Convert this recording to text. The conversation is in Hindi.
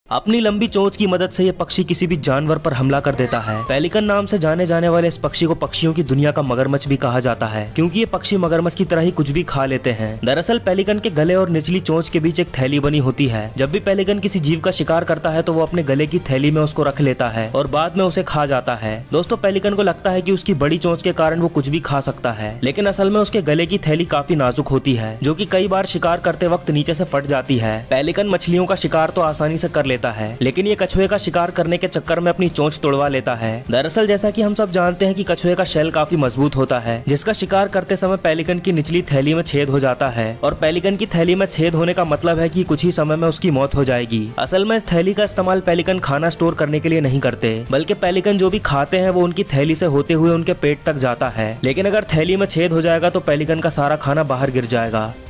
अपनी लंबी चोंच की मदद से ये पक्षी किसी भी जानवर पर हमला कर देता है। पेलिकन नाम से जाने जाने वाले इस पक्षी को पक्षियों की दुनिया का मगरमच्छ भी कहा जाता है, क्योंकि ये पक्षी मगरमच्छ की तरह ही कुछ भी खा लेते हैं। दरअसल पेलिकन के गले और निचली चोंच के बीच एक थैली बनी होती है। जब भी पेलिकन किसी जीव का शिकार करता है तो वो अपने गले की थैली में उसको रख लेता है और बाद में उसे खा जाता है। दोस्तों, पेलिकन को लगता है कि उसकी बड़ी चोंच के कारण वो कुछ भी खा सकता है, लेकिन असल में उसके गले की थैली काफी नाजुक होती है, जो कि कई बार शिकार करते वक्त नीचे से फट जाती है। पेलिकन मछलियों का शिकार तो आसानी से कर लेता है, लेकिन कछुए का शिकार करने के चक्कर में अपनी चोंच तोड़वा लेता है। दरअसल जैसा कि हम सब जानते हैं कि कछुए का शेल काफी मजबूत होता है, जिसका शिकार करते समय पेलिकन की निचली थैली में छेद हो जाता है और पेलिकन की थैली में छेद होने का मतलब है कि कुछ ही समय में उसकी मौत हो जाएगी। असल में इस थैली का इस्तेमाल पेलिकन खाना स्टोर करने के लिए नहीं करते, बल्कि पेलिकन जो भी खाते हैं वो उनकी थैली से होते हुए उनके पेट तक जाता है। लेकिन अगर थैली में छेद हो जाएगा तो पेलिकन का सारा खाना बाहर गिर जाएगा।